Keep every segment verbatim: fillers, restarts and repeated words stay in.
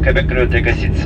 beklőtte găsiți.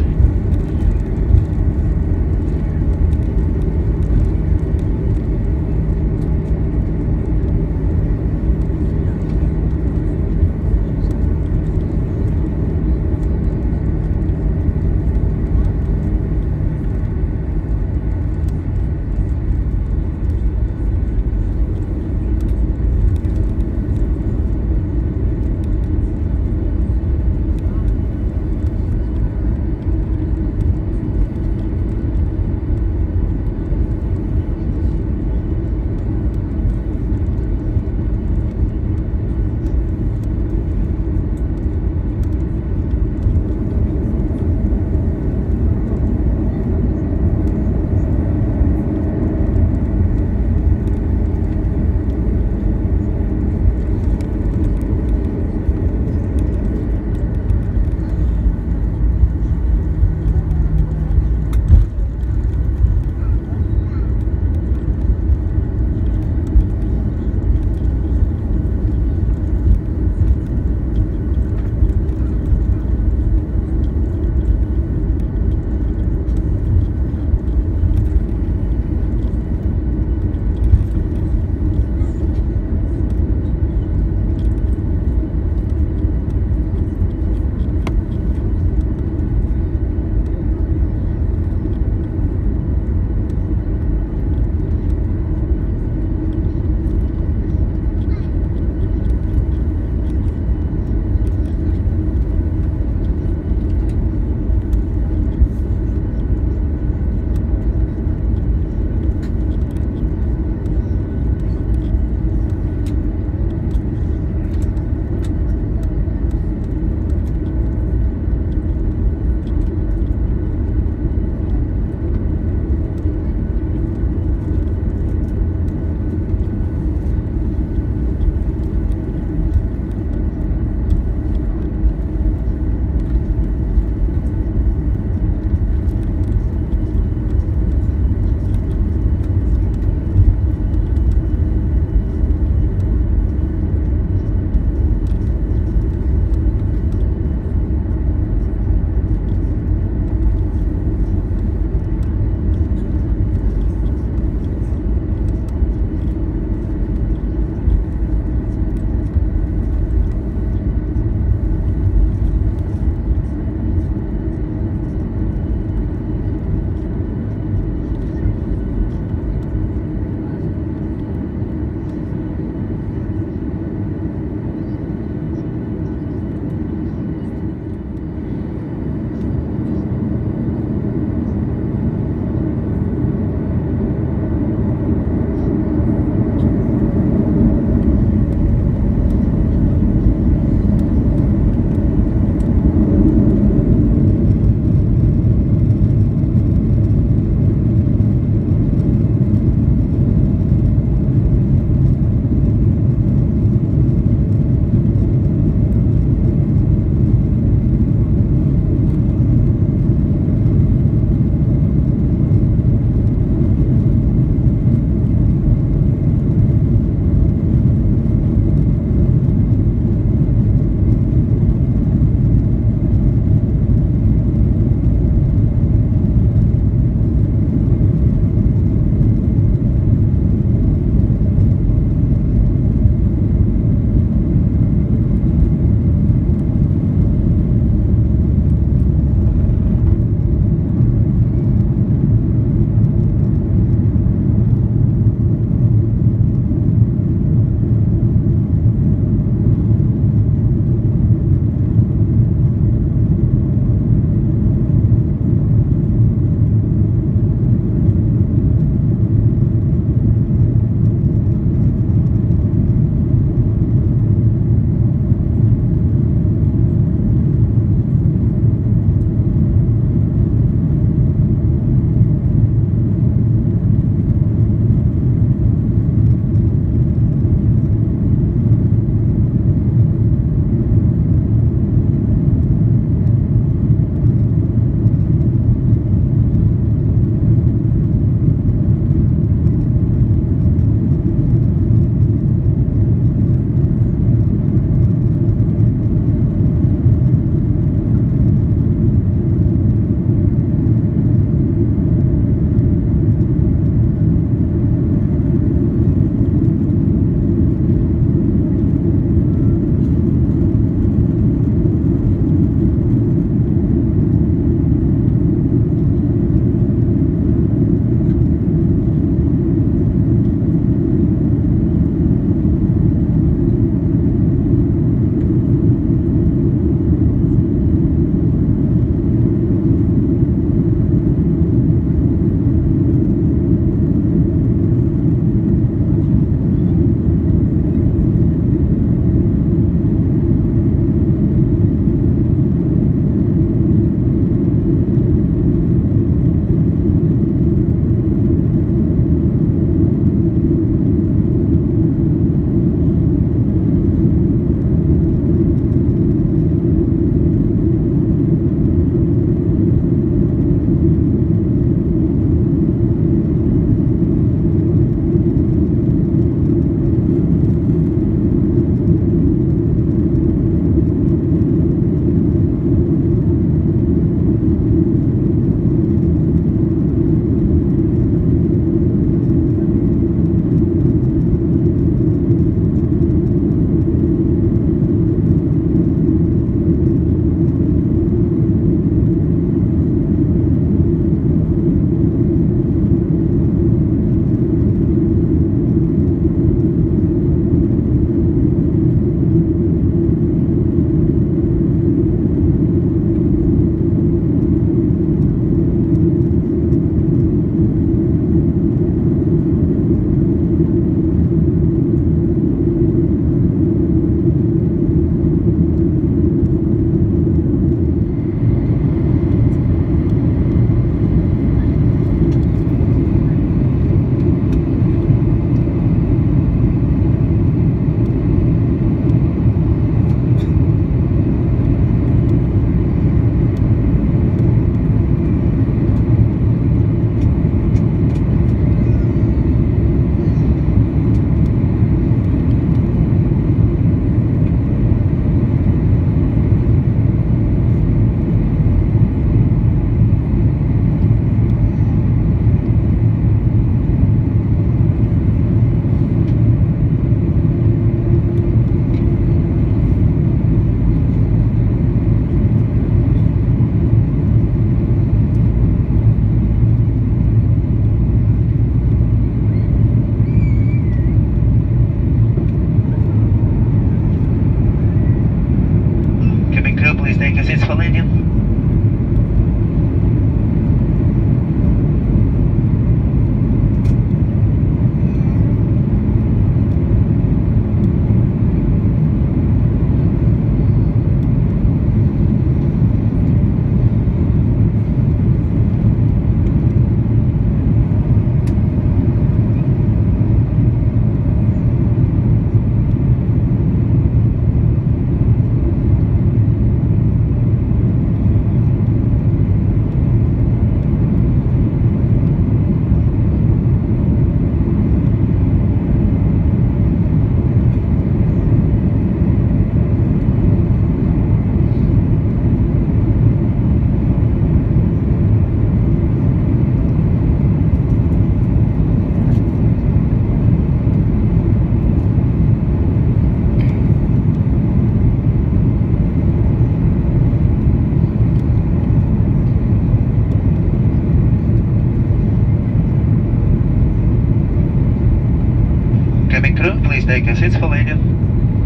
take your seats for landing.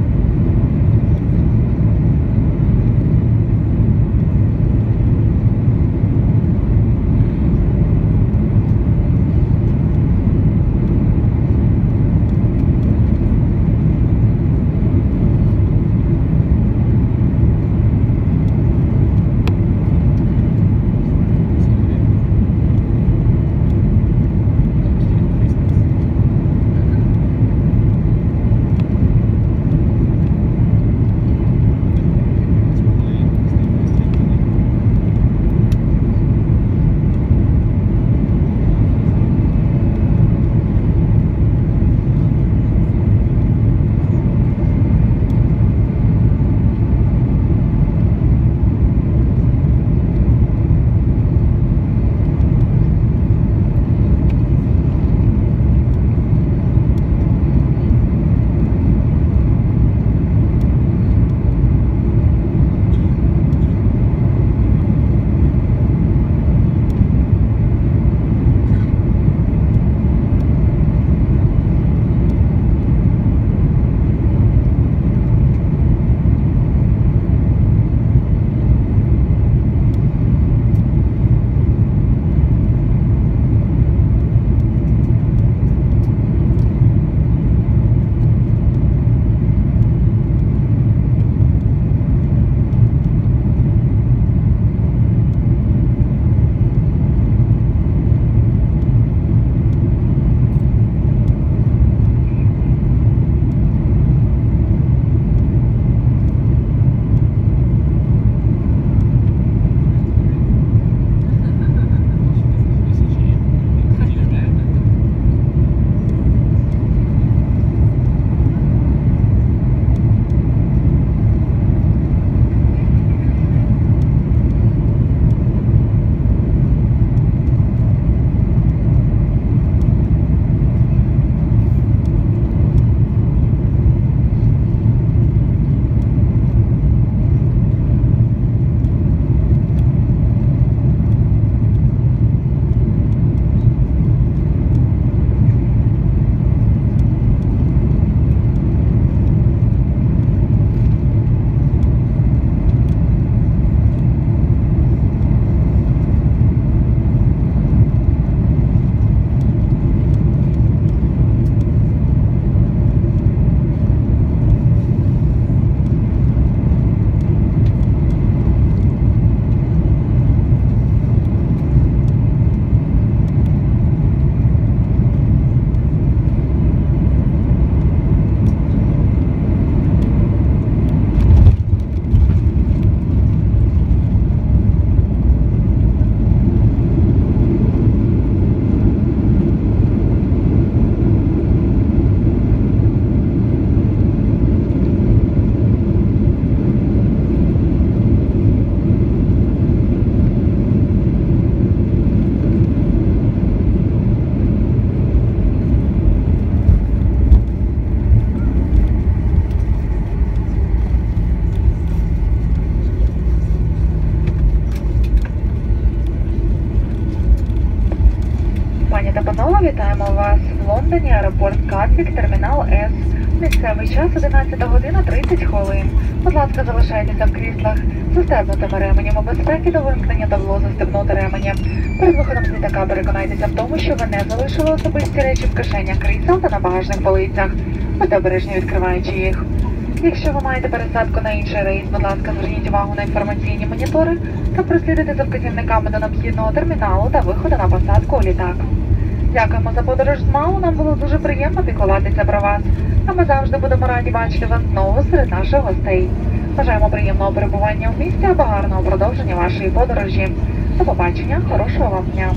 Вітаємо вас в Лондоні, аеропорт Gatwick, термінал С. Місцевий час одинадцята година тридцять хвилин. Будь ласка, залишайтеся в кріслах, застебнутими ременями безпеки до вимкнення табло застебнути ременем. Перед виходом з літака переконайтеся в тому, що ви не залишили особисті речі в кишенях крісел та на багажних полицях. Будьте обережні, відкриваючи їх. Якщо ви маєте пересадку на інший рейс, будь ласка, зверніть увагу на інформаційні монітори та прослідуйте за вказівниками до необхідного терміналу та виходу на посадку у літак. Дякуємо за подорож з МАУ, нам було дуже приємно піклуватися про вас. А ми завжди будемо раді бачити вас знову серед наших гостей. Бажаємо приємного перебування в місті або гарного продовження вашої подорожі. До побачення, хорошого вам дня.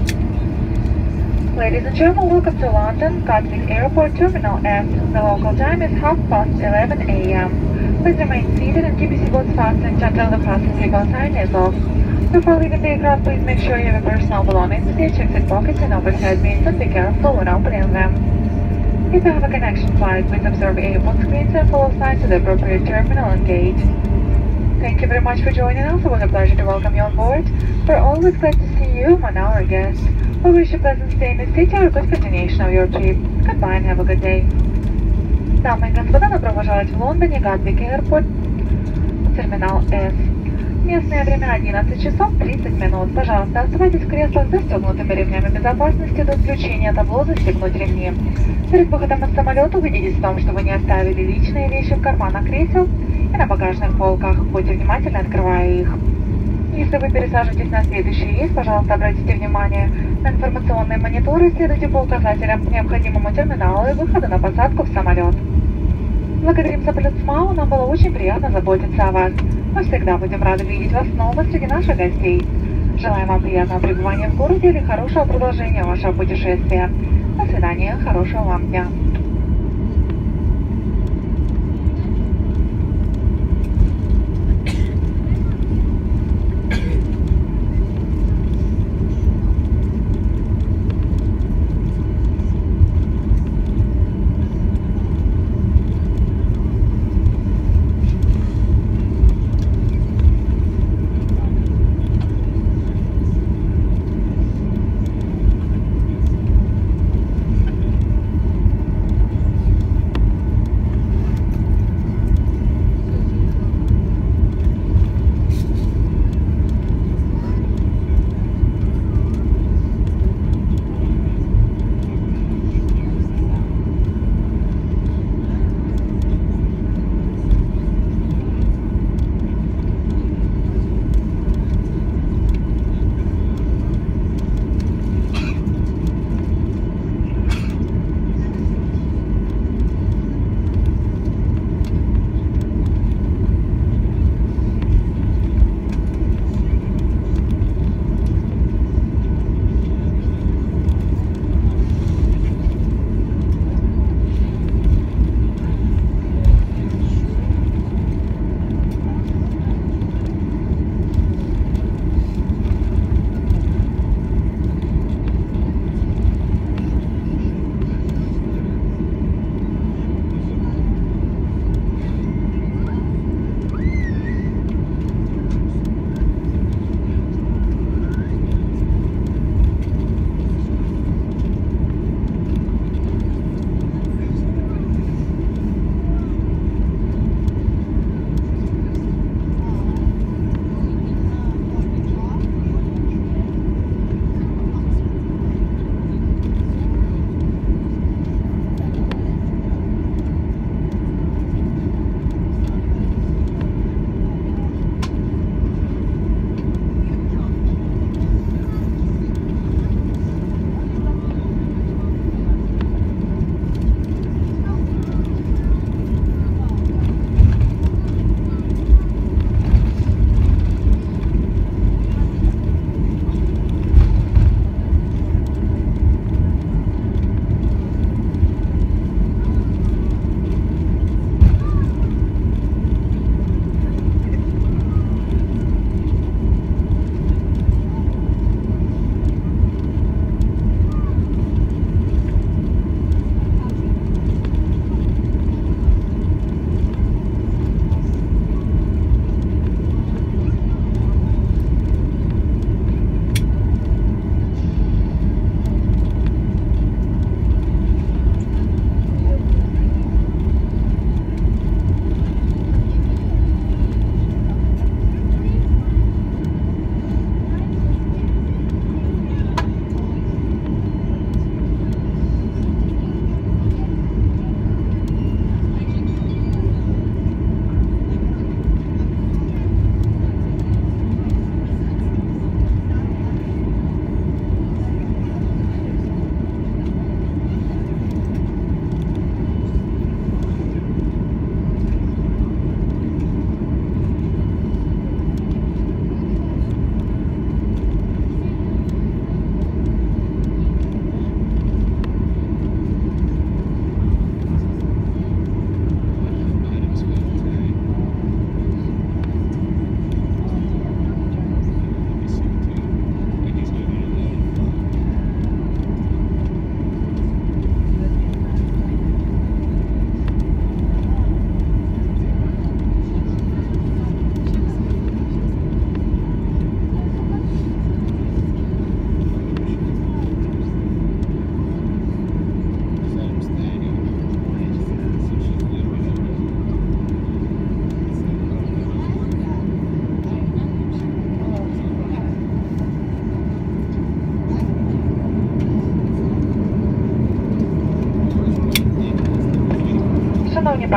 Ladies and gentlemen, welcome to London, Gatwick Airport Terminal F. The local time is half past eleven a m Please remain seated and keep your seatbelts fastened until the fasten seatbelt sign is off. Before leaving the aircraft, please make sure you have your personal belongings in your checked pockets and overhead bins and be careful when opening them. If you have a connection flight, please observe airport screens and follow signs to the appropriate terminal and gate. Thank you very much for joining us. It was a pleasure to welcome you on board. We're always glad to see you among our guests. We wish you a pleasant stay in the city or a good continuation of your trip. Goodbye and have a good day. Дамы и господа, добро пожаловать в Лондоне, Гатвик Аэропорт, терминал С. Местное время одиннадцать часов тридцать минут. Пожалуйста, оставайтесь в креслах с застегнутыми ремнями безопасности до включения табло «Застегнуть ремни». Перед выходом из самолета убедитесь в том, что вы не оставили личные вещи в карманах кресел и на багажных полках. Будьте внимательны, открывая их. Если вы пересаживаетесь на следующий рейс, пожалуйста, обратите внимание на информационные мониторы и следуйте по указателям к необходимому терминалу и выходу на посадку в самолет. Благодарим за полет СМАУ, нам было очень приятно заботиться о вас. Мы всегда будем рады видеть вас снова среди наших гостей. Желаем вам приятного пребывания в городе или хорошего продолжения вашего путешествия. До свидания, хорошего вам дня.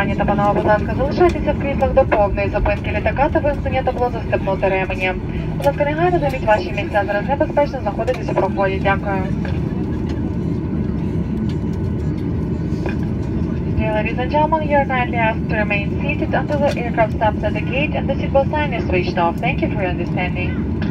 Пані та панове, будь ласка, залишайтеся в кріслах до повної зупинки літака та вимкнення табло застебнути ременем. Будь ласка, негайно займіть ваші місця. Зараз небезпечно знаходитися у проході. Дякую. Dear ladies and gentlemen, you are kindly asked to remain seated until the aircraft stops at the gate and the seatbelt sign is switched off. Thank you for your understanding.